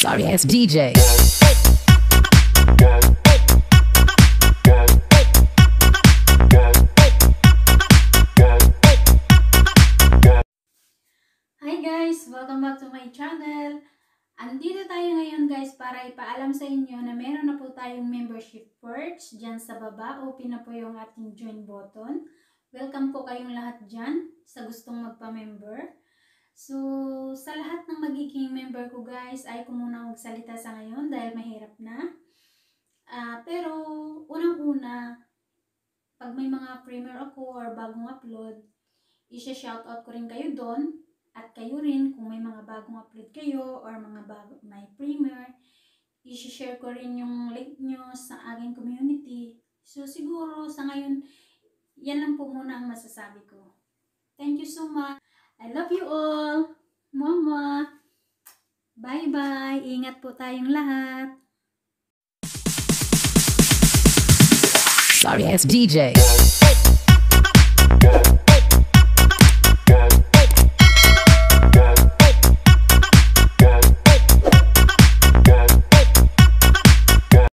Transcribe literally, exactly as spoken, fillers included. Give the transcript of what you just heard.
Sorry, it's D J. Hi guys! Welcome back to my channel. Andito tayo ngayon guys para ipaalam sa inyo na meron na po tayong membership perks. Diyan sa baba, open na po yung ating join button. Welcome po kayong lahat dyan sa gustong magpa-member. So, sa lahat ng magiging member ko guys, ay ko muna magsalita sa ngayon dahil mahirap na. Uh, pero, unang-una, pag may mga premiere ako or bagong upload, i-shoutout ko rin kayo doon. At kayo rin, kung may mga bagong upload kayo or mga bago, may premiere, i-share ko rin yung link nyo sa aking community. So, siguro sa ngayon, yan lang po muna ang masasabi ko. Thank you so much. I love you all. Mama. Bye-bye. Ingat po tayong lahat. Sorry, it's D J.